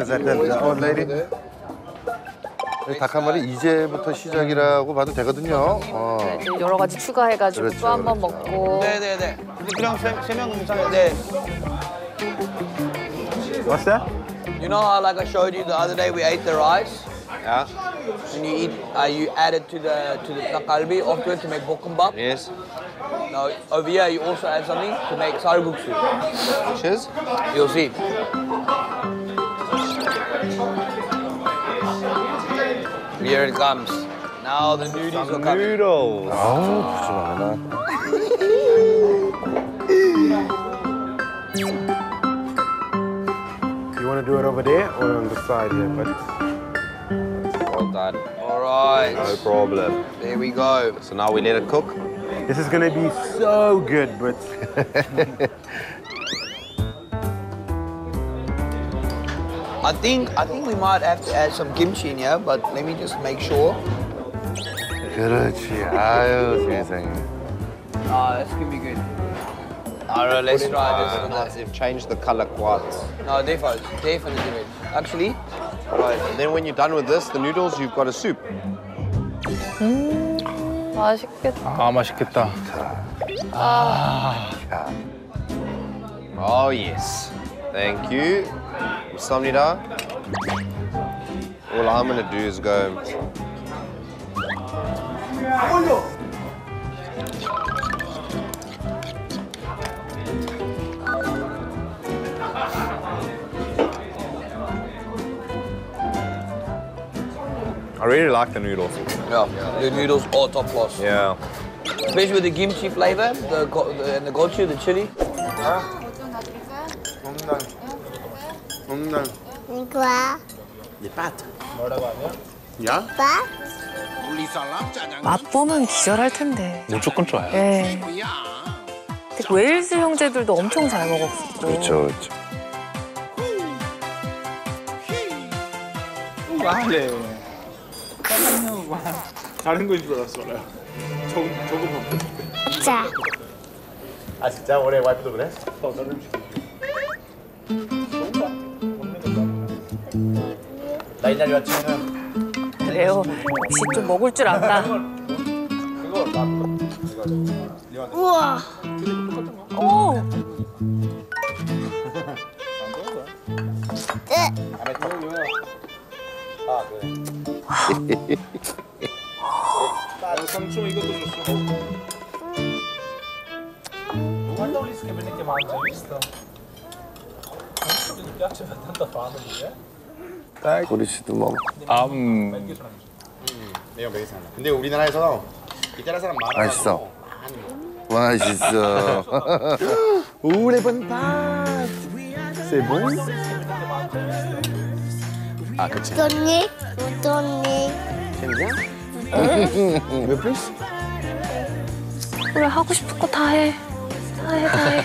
old lady. 닭 한 마리 이제부터 시작이라고 봐도 되거든요. 여러 가지 추가해가지고 그렇죠, 또 한 번 그렇죠. 먹고. 네네네. 그냥 세 명 괜찮아요. 네. What's that? You know how like I showed you the other day we ate the rice? Yeah. And you eat, you add it to the takalbi afterward to make bokkeumbap. Yes. Now over here you also add something to make sarguksu. Cheers. You'll see. Here it comes. Now the noodles are coming. Noodles. 아우, 푸짐하구나. You want to do it over there or on the side here? But Well done. All right. No problem. There we go. So now we let it cook. this is gonna be so good, but I think we might have to add some kimchi in here, but let me just make sure. 그렇지. 아유, 세상에. This could be good. All right, let's try this. Nice. They've changed the color quite. No, definitely good. Actually, Right. And then when you're done with this, the noodles, you've got a soup. 맛있겠다. 아 맛있겠다. Oh, yes. Thank you. 감사합니다. All I'm going to do is go... I really like the noodles. yeah, the noodles are top class. Yeah. Especially with the kimchi flavor, and the gochu, the chili. Quoi? 맛보면 기절할 텐데. 무조건 좋아요. 예. 특히 웨일스 형제들도 엄청 잘 먹었고. 그렇죠, 그렇죠. 네. 다른 거인 줄 알았어요. 저거 자. 아 진짜 올해 와이프도 그래? 나 이날 여친은 그래요. 역시 좀 먹을 줄 안다. 우와. 오. 삼촌 이것도 줬어. Quando ho visto che viene chiamato, hai visto? Non mi piace tanto fame, 우리 씨도 뭐. 내가 먹겠습니다. 근데 우리나라에서 이탈리아 사람 많아. 맛있어. 맛있어. 우레번 밥. 세봉? 아, 그치. 돈니? 돈니? 몇 플리스? 그래 하고 싶은 거 다 해. 다 해.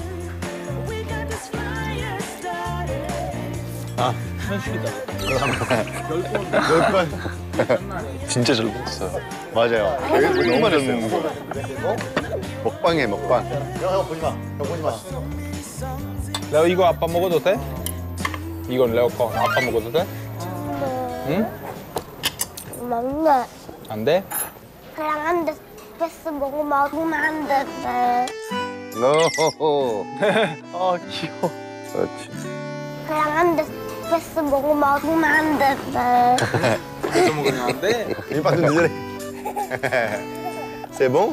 진짜 잘 먹었어요. 맞아요. 너무 맛있어요. 먹방이에요, 먹방. 형 보지 마. 형 보지 마. 레오 이거 아빠 먹어도 돼? 이건 레오 거. 아빠 먹어도 돼? 응? 먹네. 안 돼? 그냥 한 대 패스 먹으면 안 돼. 노호호. 아 귀여워. 그렇지. 그냥 한 대 패스 먹으면 안 돼. 그래서 먹으면 안 돼? 이빨 좀 늦으래. 세봉?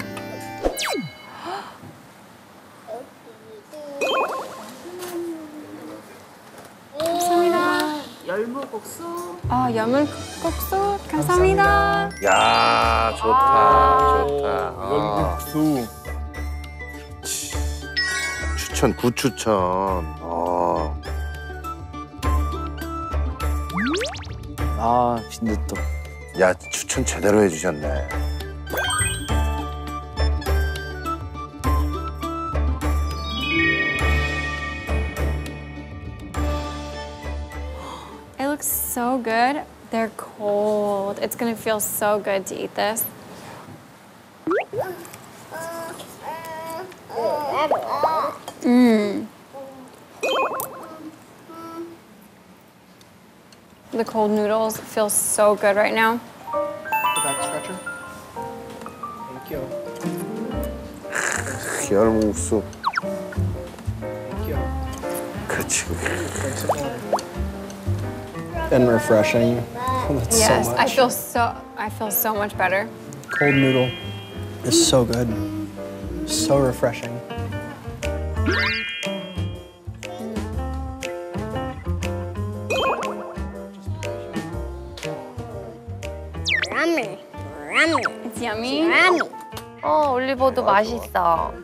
감사합니다. 열무국수. 열무국수. 감사합니다. 야, 좋다, 좋다. 열국수. 추천, 구추천. 근데 또. 야, 추천 제대로 해주셨네. It looks so good. They're cold. It's gonna feel so good to eat this. The cold noodles feel so good right now. Back stretcher. Thank you. 열무국수. Thank you. 그렇지. Drink some water. And refreshing. That's Yes, so I much. feel so much better. Cold noodle is so good. So refreshing. Ramen. Ramen. It's yummy. Ramen. 올리버도 맛있어.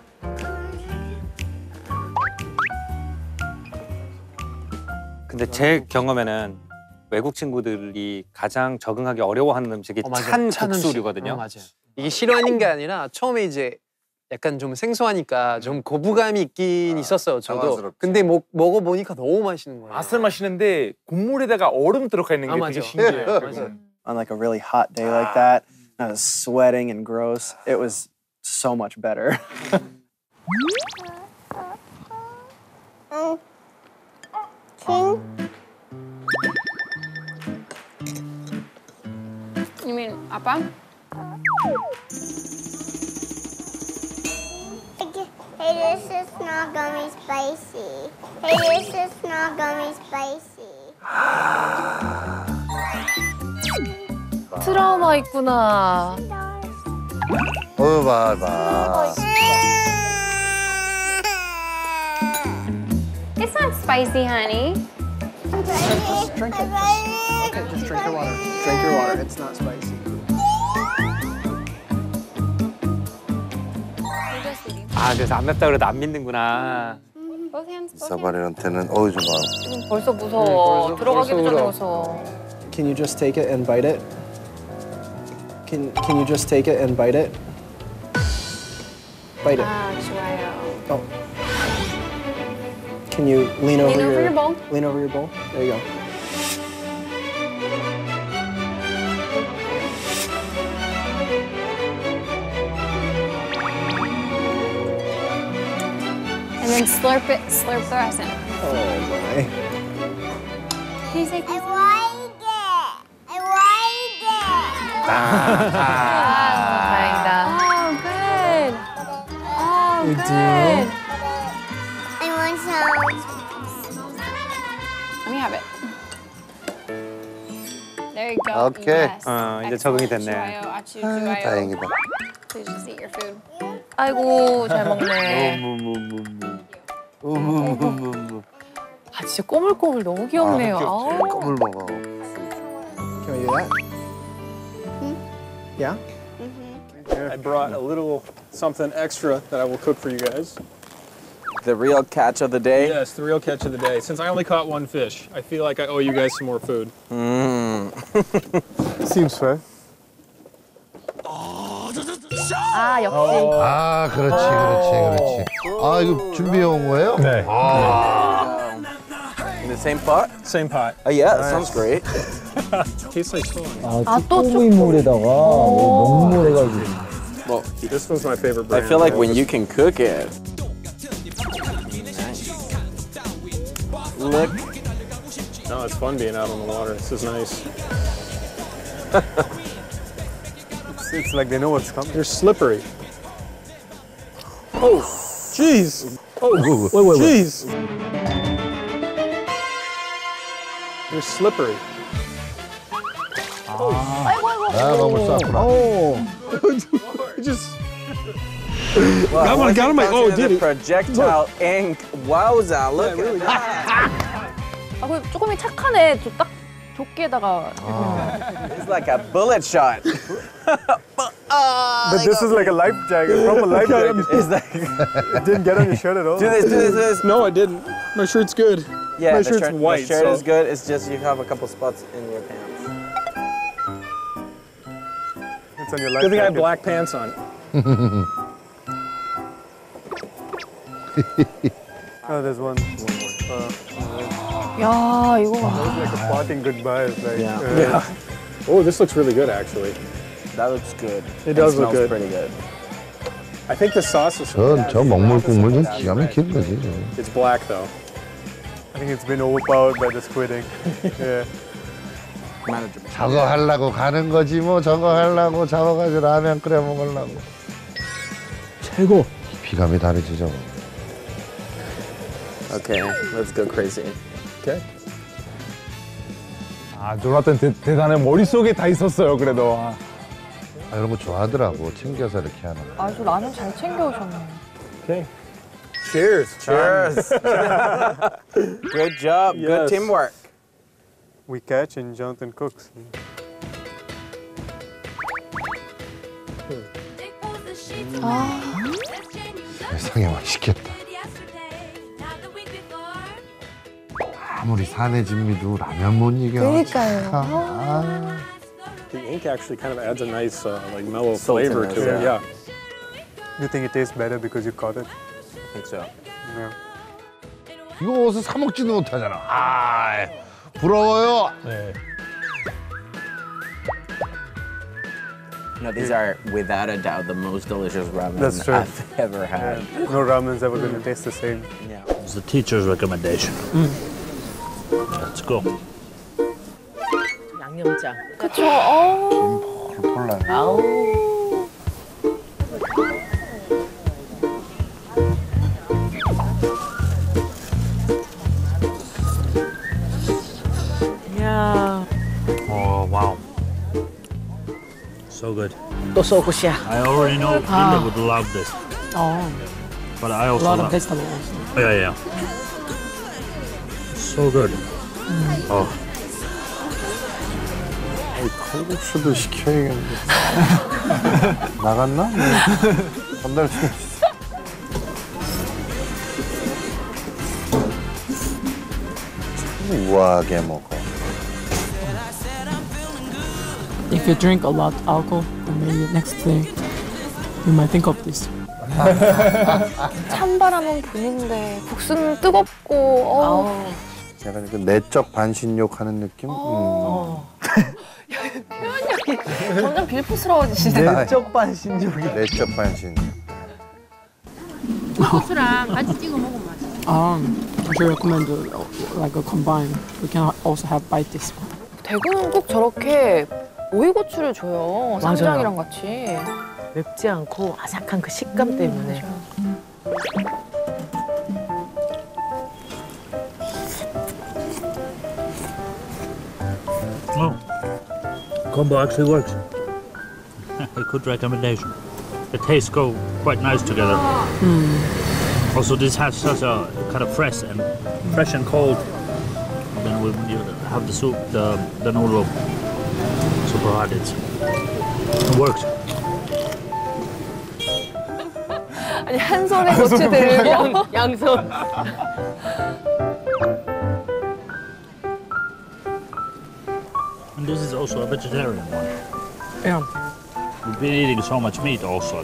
근데 제 경험에는 외국 친구들이 가장 적응하기 어려워하는 음식이 찬 국수류거든요. 맞아요. 이게 싫어하는 게 아니라 처음에 이제 약간 좀 생소하니까 좀 거부감이 있긴 있었어요, 저도. 당황스럽지. 근데 먹어보니까 너무 맛있는 거예요. 맛은 맛있는데 국물에다가 얼음 들어가 있는 게 되게 맞아. 신기해요. 맞아요. On like a really hot day like that, and I was sweating and gross. It was so much better. King. You mean Appa? Hey, this is not gonna be spicy. Hey, this is not gonna be spicy. 트라우마 있구나. 봐봐. It's not spicy, honey. Just drink it. Okay, just drink your water. Drink your water. It's not spicy. 아, 그래서 안 맵다 그래도 안 믿는구나. Both hands. Both hands. 이사바리한테는 좀 봐. 벌써 무서워. 들어가기도 전에 무서워. Can you just take it and bite it? Can you just take it and bite it? Bite it. Ah, 좋아요. Oh. Can you lean over your bowl. Lean over your bowl. There you go. And then slurp the rest in. Oh my. Can you say I like it. I like it. 다행이다. Oh, good. Oh, You good. I want some. Let me have it. There you go. Okay. Yes. 이제 적응이 됐네. 좋아요. 아주 좋아요. 다행이다. Please just eat your food. 아이고 잘 먹네. 아 진짜 꼬물꼬물 너무 귀엽네요. 아우. 껌을 먹어. Can we do that? Yeah? I brought a little something extra that I will cook for you guys. The real catch of the day. Yes, the real catch of the day. Since I only caught one fish, I feel like I owe you guys some more food. Seems fair. 아 역시. 아, 그렇지. 아, 이거 준비해 온 거예요? 네. In the same pot? Same pot. Oh yeah, that sounds great. Tastes like fun. 아또 물에다가 먹물해가지고. Well, This one's my favorite I brand. feel like when you can cook it. Look. No, it's fun being out on the water. This is nice. It's like they know what's coming. They're slippery. Oh, jeez. Oh, wait. Jeez. They're slippery. 아, 먹을 수 없구나. Just Wow, got him. Oh, did it? Projectile ink. Wowza, look at that. 아 그 조금이 착하네. 딱 조끼에다가. It's like a bullet shot. But this is like a life jacket, proper life jacket. It's like, It didn't get on your shirt at all. do this. No, I didn't. My shirt's good. Yeah, My the shirt's shirt, white, the shirt so- is good. It's just you have a couple spots in your pants. It's on your life Good thing I have jacket. black pants on. Oh, there's one. 야 이거. Like a parting goodbye. It's like, Yeah. Oh, this looks really good, actually. That looks good. It does look smells good. pretty good. I think the sauce is. 저 먹물 국물 좀 기가 막힌 거지. It's black though. I think it's been overpowered by the squid ink. Yeah. 저거 하려고 가는 거지 뭐. 저거 하려고 잡아가지고 라면 끓여 먹으려고. 최고. 비감이 다르지 저거. Okay, let's go crazy. Okay. 아, 조나탄 대단해. 머릿속에 다 있었어요, 그래도. 아. 아, 이런 거 좋아하더라고. 챙겨서 이렇게 하는 거. 아주 라면 잘 챙겨 오셨네. Okay. Cheers. Cheers. Good job. Good Yes. teamwork. We catch and Jonathan cooks. 세상에 맛있겠다. 아무리 사내 진미도 라면 못 이겨. 그러니까요. 아. The ink actually kind of adds a nice, like mellow Saltiness, flavor to it. yeah. Yeah. You think it tastes better because you caught it? I think so. Yeah. 이거 어디서 사 먹지도 못하잖아. 아, 부러워요. 네. No, these are without a doubt the most delicious ramen That's true. I've ever had. No ramen's ever going to taste the same. Yeah. It's the teacher's recommendation. Let's go. 양념장. 그쵸. 폴폴 나네. 아우. 야. Oh, wow. So good. 또 소고시야. I already know Linda would love this. Oh. But I A also lot love of vegetables. Yeah. So good. Oh. 칼국수도 시켜야겠는데. 나갔나? 전달 중. 우아하게 먹어. If you drink a lot of alcohol, then maybe next day you might think of this. 찬바람은 부는데 국수는 뜨겁고. 약간 그 내적 반신욕 하는 느낌? 표현력이 점점 빌프스러워지시네. 내적 반신욕이. 내적 반신. 국수랑 같이 찍어 먹으면 맛있어. I should recommend like a combine. We can also have bite this one. 대구는 꼭 저렇게 오이고추를 줘요. 맞아요. 쌈장이랑 같이. 맵지 않고 아삭한 그 식감 때문에. Oh. Combo actually works. A good recommendation. The tastes go quite nice together. Also, this has such a kind of fresh and cold. And then when you have the soup, the noodle, super hot. It works. 아니 한 손에 고추 들고 양손. And this is also a vegetarian one. Yeah. We've been eating so much meat also.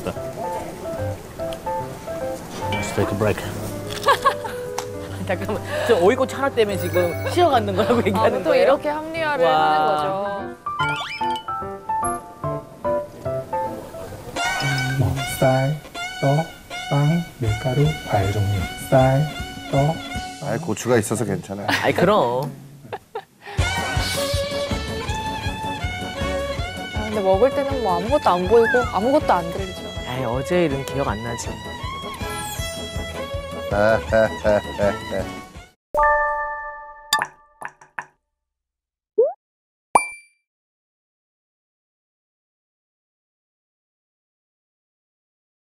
Let's take a break. 잠깐만, 저 오이고추 하나 때문에 지금 쉬어가는 거라고 얘기하는 또 거예요? 이렇게 합리화를 와. 하는 거죠. 쌀, 떡, 빵, 밀가루, 과일 종류. 쌀, 떡. 아이 고추가 있어서 괜찮아요. 아이 그럼. 근데 먹을 때는 뭐 아무것도 안 보이고 아무것도 안 들리죠. 아이 어제 일은 기억 안 나지.